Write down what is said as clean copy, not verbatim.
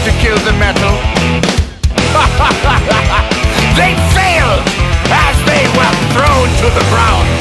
to kill the metal. They failed as they were thrown to the ground.